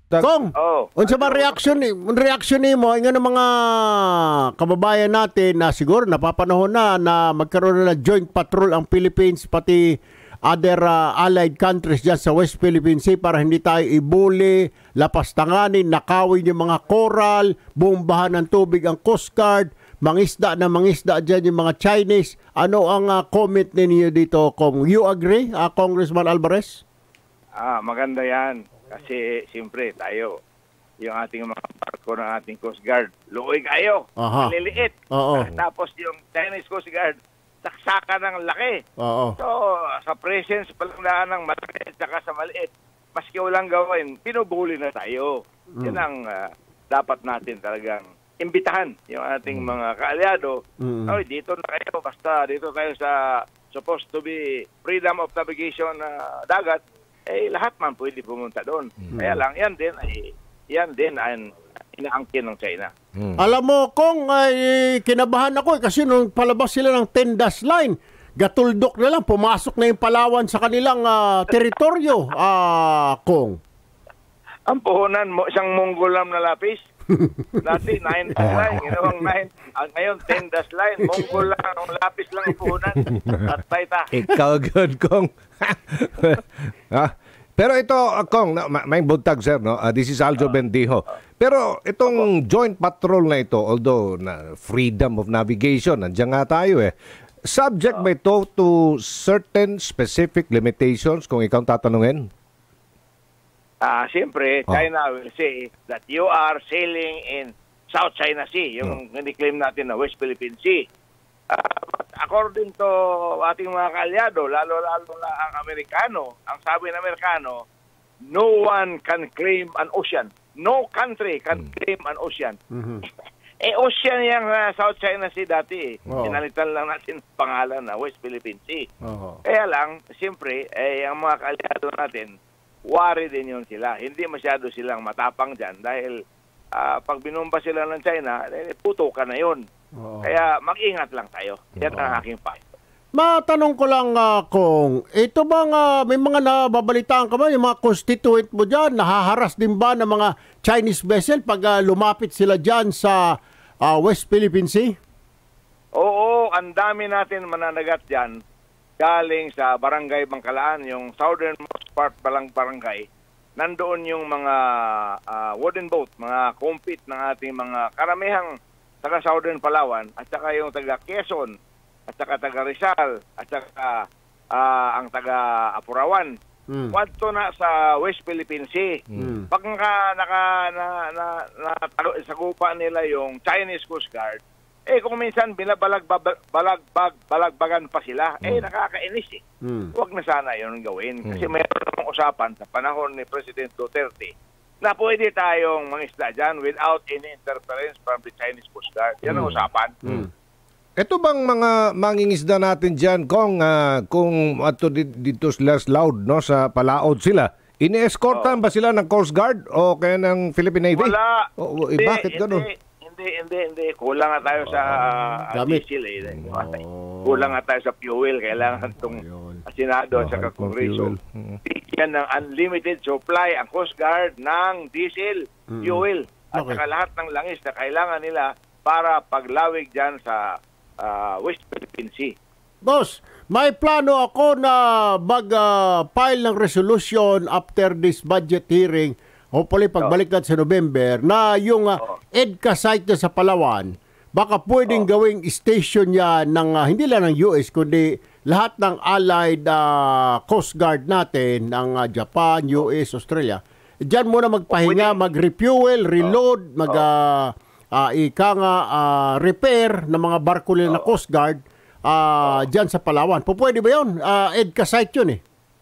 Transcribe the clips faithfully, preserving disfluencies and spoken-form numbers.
Kong, Oh. unsa ba reaction ni reaction nimo nga ng mga kababayan natin na siguro napapanahon na na magkaroon na ng joint patrol ang Philippines pati other uh, allied countries dyan sa West Philippine Sea para hindi tayo ibuli, lapastanganin, nakawin yung mga coral, bombahan ng tubig ang Coast Guard, mangisda na mangisda dyan yung mga Chinese. Ano ang uh, comment ninyo dito, Kong? You agree, uh, Congressman Alvarez? Ah, maganda yan. Kasi, siyempre, tayo, yung ating mga barko ng ating Coast Guard, luoy kayo, Aha. maliliit. Oo. Tapos yung Chinese Coast Guard, saksaka ng laki. Oo. So, sa presence pa lang na ng malaki at saka sa maliit, maski walang gawin, pinubuli na tayo. Mm. Yan ang uh, dapat natin talagang imbitahan yung ating mga kaalyado. Mm. Oy, dito na kayo, basta dito tayo sa supposed to be freedom of navigation na uh, dagat, eh lahat man pwede pumunta doon. Mm. Kaya lang, yan din ay yan din ang inaangkin ng China. Mm. Alam mo, Kong, ay kinabahan ako eh, kasi nung palabas sila ng ten-dash line, gatuldok na lang, pumasok na yung Palawan sa kanilang uh, teritoryo, uh, Kong. Ang puhunan mo, isang Monggolam na lapis. Dati, nine dash line. Ginawang nine. Ang ngayon, ten dash line. Monggol lang. Ang lapis lang ang puhunan. At taita. Ikaw, good, Kong. ah, pero ito, uh, Kong, na, may buntag, sir, no? Uh, this is Aljo uh, Bendijo. Pero itong uh, joint patrol na ito, although na freedom of navigation, nandiyan nga tayo eh. Subject uh, ba ito to certain specific limitations kung ikaw tatanungin? Ah, uh, siyempre, China oh. will say that you are sailing in South China Sea, yung oh. claim natin na West Philippine Sea. Uh, but according to ating mga kaalyado, lalo-lalo na ang Amerikano, ang sabi ng Amerikano, no one can claim an ocean. No country can mm. claim an ocean. Mm-hmm. eh, ocean yung uh, South China Sea dati eh. Oh. Pinalitan lang natin pangalan na West Philippine Sea. Oh. Kaya lang, siyempre, eh, ang mga kaalyado natin, worry din yun sila. Hindi masyado silang matapang dyan dahil uh, pag binumba sila ng China, eh, puto ka na yun. Oo. Kaya mag-ingat lang tayo. Yan Oo. ang aking payo. Matanong ko lang, uh, Kong, ito bang uh, may mga nababalitaan ka ba, yung mga constituent mo dyan, nahaharas din ba ng mga Chinese vessel pag uh, lumapit sila dyan sa uh, West Philippine Sea? Oo, ang dami natin mananagat dyan. Galing sa Barangay Bangkalaan, yung southernmost part palang barangay, nandoon yung mga uh, wooden boat, mga compete ng ating mga karamihang taga-Southern Palawan, at saka yung taga-Quezon, at saka taga-Rizal, at saka uh, ang taga-Apurawan. Mm. Wadto na sa West Philippine Sea. Mm. Pag naka, naka, na, na, na, na, sagupa nila yung Chinese Coast Guard, eh kung minsan binabalag balag balagbagan pa sila, mm. eh nakakainis eh. Mm. Huwag na sana 'yon gawin kasi mm. mayroon namang usapan sa panahon ni President Duterte na pwede tayong mangisda diyan without any interference from the Chinese Coast Guard. Yan ang mm. usapan. Mm. Ito bang mga mangingisda natin diyan kung uh, kung ato dito last loud no sa Palaod sila? Ini-escortan oh. ba sila ng Coast Guard o kaya ng Philippine Navy? Wala. O, eh, bakit gano'n? Hindi, hindi, hindi. Kulang nga tayo sa uh, diesel eh. Oh. Kulang nga tayo sa fuel. Kailangan itong Senado at saka Kongreso. Bigyan ng unlimited supply ang Coast Guard ng diesel, mm. fuel, at okay. saka lahat ng langis na kailangan nila para paglawig dyan sa uh, West Philippine Sea. Boss, may plano ako na mag-file uh, ng resolution after this budget hearing. Hopefully, pagbalik natin sa November, na yung uh, EDCA site na sa Palawan, baka pwedeng oh. gawing station yan ng, uh, hindi lang ng U S, kundi lahat ng allied uh, Coast Guard natin, ng uh, Japan, U S, Australia. Diyan muna magpahinga, mag-refuel, reload, mag, uh, uh, ika nga, uh, repair ng mga barko nila na Coast Guard uh, diyan sa Palawan. Pwede ba yun? Uh, EDCA site yun eh.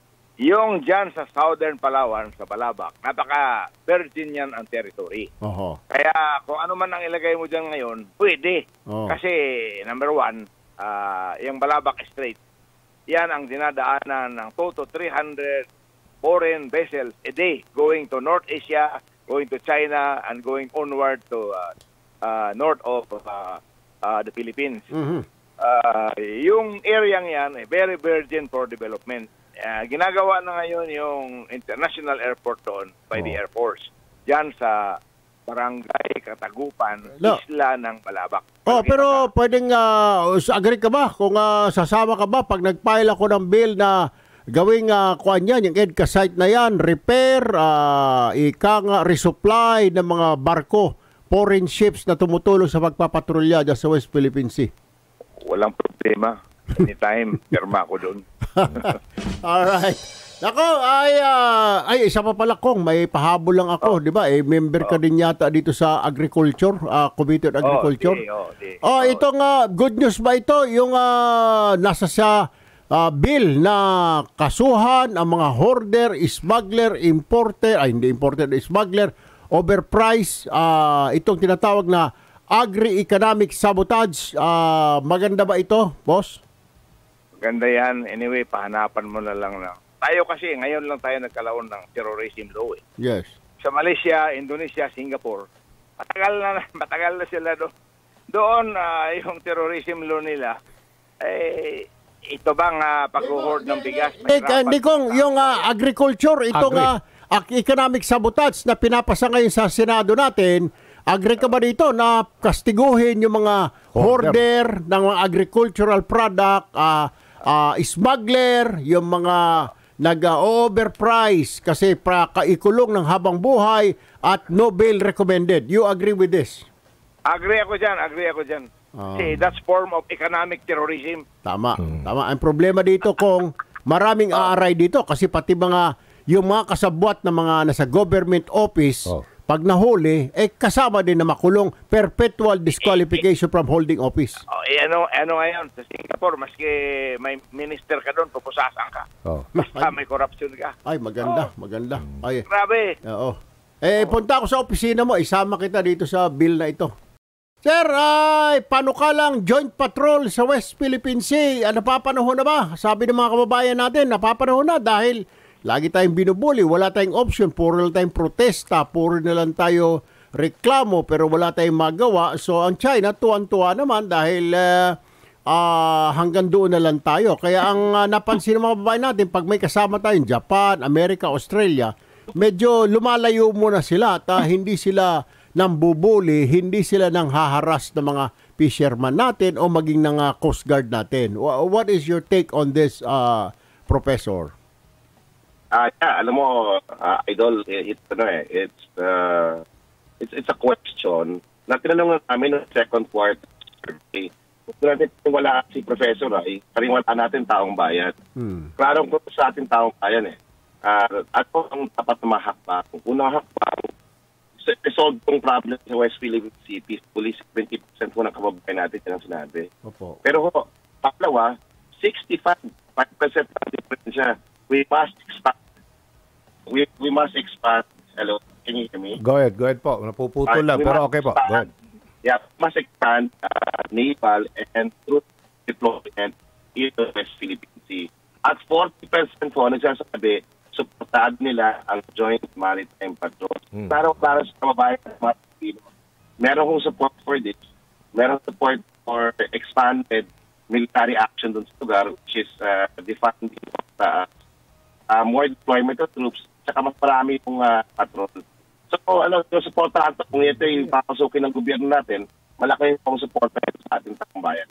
Yung dyan sa Southern Palawan, sa Balabac, napaka-virgin yan ang territory. Uh-huh. Kaya kung ano man ang ilagay mo dyan ngayon, pwede. Uh-huh. Kasi, number one, uh, yung Balabac Strait, yan ang dinadaanan ng two to three hundred foreign vessels a day going to North Asia, going to China, and going onward to uh, uh, north of uh, uh, the Philippines. Uh-huh. Uh, yung area yan, eh, very virgin for development. Uh, ginagawa na ngayon yung international airport doon by oh. the Air Force. dyan sa Barangay Katagupan, No. Isla ng Balabac. Oh, Malaki pero na- pwedeng uh, agree ka ba kung uh, sasama ka ba pag nag-file ako ng bill na gawing uh, kuan yan, yung EDCA site na yan, repair, uh, ika nga, resupply ng mga barko, foreign ships na tumutulong sa pagpapatrolya dyan sa West Philippine Sea. Walang problema. Anytime, pirma ko doon. Alright. Nako, ay, uh, ay, isa pa pala kong, may pahabol lang ako, di ba? Eh, member ka din yata dito sa Agriculture, uh, Committee on Agriculture. Oh, di, oh, di. Oh, Oh. itong uh, good news ba ito? Yung uh, nasa sa uh, bill na kasuhan ang mga hoarder, smuggler, importer, ay hindi importer, smuggler, overpriced, uh, itong tinatawag na agri-economic sabotage. Uh, maganda ba ito, boss? Maganda yan. Anyway, pahanapan mo na lang na. Tayo kasi, ngayon lang tayo nagkalaon ng terrorism law eh. Yes. Sa Malaysia, Indonesia, Singapore, matagal na, matagal na sila doon. Doon, ah, yung terrorism law nila, eh, ito bang uh, pag-hoard ng bigas? Eh, hindi kong, yung uh, agriculture, itong uh, economic sabotage na pinapasa ngayon sa Senado natin, agree ka ba dito na kastiguhin yung mga hoarder, ng mga agricultural product, uh, uh, smuggler, yung mga nag-overprice kasi pra kaikulong ng habang buhay at no bail recommended. You agree with this? Agree ako dyan, agree ako dyan. Oh. See, that's form of economic terrorism. Tama, tama. Ang problema dito kung maraming aaray dito kasi pati mga yung mga kasabwat na mga nasa government office, Oh. pag nahuli, eh kasama din na makulong, perpetual disqualification from holding office. Oh, eh, ano, ano ngayon, sa Singapore, maski may minister ka doon, pupusasan ka. Oh. Basta may corruption ka. Ay, maganda, maganda. Ay, Grabe. oo. Eh, punta ako sa opisina mo, isama kita dito sa bill na ito. Sir, ay, panukalang joint patrol sa West Philippine Sea. Ano, napapanahon na ba? Sabi ng mga kababayan natin, napapanahon na dahil lagi tayong binubuli, wala tayong option, puro na tayong protesta, puro na lang tayo reklamo, pero wala tayong magawa. So, ang China, tuwan-tuwa naman dahil uh, uh, hanggang doon na lang tayo. Kaya ang uh, napansin ng mga babae natin, pag may kasama tayong Japan, Amerika, Australia, medyo lumalayo muna sila at uh, hindi sila nang bubuli, hindi sila nang haharas ng mga fisherman natin o maging ng uh, Coast Guard natin. What is your take on this, uh, Professor? Ah, yeah, alam mo, uh, idol, it's ano eh, it's uh, it's it's a question na tinanong namin ng second quarter survey. Kung natin wala si Professor ay pariwala natin taong bayan. Hmm. Klaro ko sa ating taong bayan eh. Uh, at po ang tapat na mahakbang. Kung unang hakbang, resolve tong problem sa West Philippine Sea peacefully, seventy percent po ng kababayan natin yan ang sinabi. Opo. Pero ho, pangalawa, sixty-five percent ang diferensya. We must expand. We we must expand. Hello, can you hear me? Go ahead, go ahead po. Napuputol Uh, lang, we pero must okay po. expand. Go ahead. Yeah, we must expand uh, naval and troop deployment in the West Philippine Sea. At forty percent po nagsasabi, suportado nila ang Joint Maritime Patrol. Hmm. Para para sa kababayan ng mga Pilipino, meron kong support for this. Meron support for expanded military action dun sa lugar, which is uh, defined uh, uh, more deployment of troops, saka mas marami yung uh, patrol. So, ano, yung supportahan to, kung ito yung papasukin ng gobyerno natin, malaki yung supportahan sa ating taong bayan.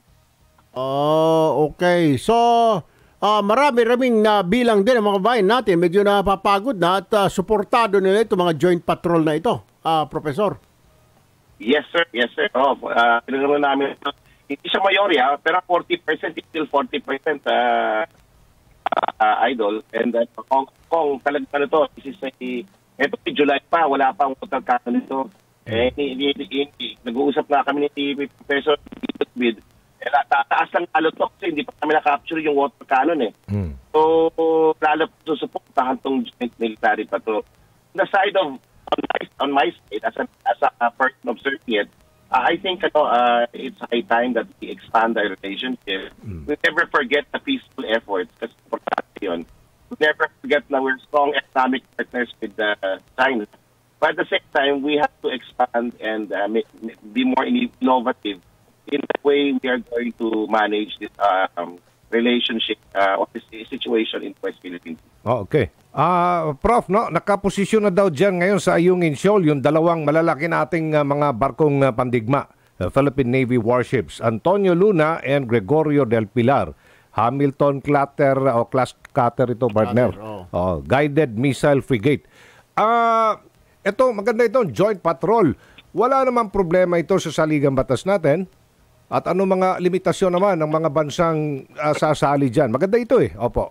Oh, okay. So, uh, marami-raming na bilang din ang mga kababayan natin. Medyo napapagod na at uh, suportado nila ito, mga joint patrol na ito, uh, Professor. Yes, sir. Yes, sir. Oh, uh, pinagano namin ito. Hindi siya mayorya, pero forty percent is still forty percent uh, uh, idol. And uh, kung, kung talaga ano to, this is a, ito July pa, wala pang water cannon nito. Eh, ni, ni, ni, ni, nag-uusap na kami ni Professor with eh, ta taas lang lalo to kasi hindi pa kami na-capture yung water cannon eh. Hmm. So, lalo po susuportahan tong joint military patrol. On the side of, on my, on my side, as a, as a, a person observing it, uh, I think ano, uh, it's high time that we expand our relationship. Mm. We never forget the peaceful efforts kasi importante yun. We never forget na we're strong economic partners with uh, China. But at the same time, we have to expand and uh, make, be more innovative in the way we are going to manage this uh, um, relationship uh, or this situation in West Philippines. Oh, okay. Ah, Prof, no, nakaposisyon na daw diyan ngayon sa Ayungin Shoal yung dalawang malalaki nating uh, mga barkong uh, pandigma, uh, Philippine Navy warships, Antonio Luna and Gregorio del Pilar. Hamilton Clatter o class cutter ito, partner. Cutter, Oh, guided missile frigate. Ah, ito maganda itong joint patrol. Wala namang problema ito sa saligang batas natin. At ano mga limitasyon naman ng mga bansang uh, sasali diyan? Maganda ito eh. Opo.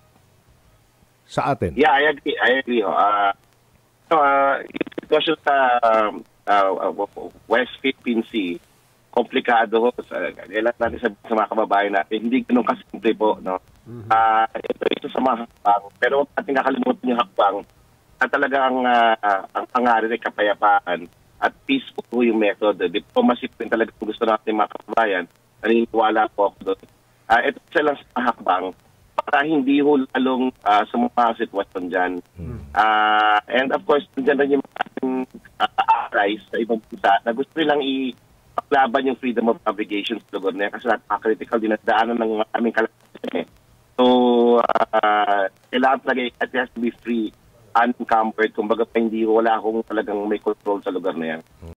Sa atin. Yeah, I agree. I agree. ho. Uh, so, uh, yung sitwasyon sa um, uh, uh, West Philippine Sea, komplikado ho. Kailan natin sa, sa mga kababayan natin, hindi ganun kasimple po. No? Mm-hmm. Uh, ito, ito sa mga hakbang. Pero huwag natin nakalimutan yung hakbang at talagang uh, ang pangarin ay kapayapaan at peaceful po yung method. Diplomacy po yung talaga gusto natin mga kababayan. Naniniwala po ako doon. Uh, ito isa lang sa hakbang para hindi ho lalong uh, sa mga sitwasyon dyan. Hmm. Uh, and of course, dyan rin yung mga ating uh, allies sa ibang bansa na gusto nilang ipaglaban yung freedom of navigation sa lugar na yan kasi napaka-critical din at daanan ng aming kalagayan. So, uh, kailangan talaga it has to be free, unencumbered. Kumbaga, hindi wala akong talagang may control sa lugar na yan.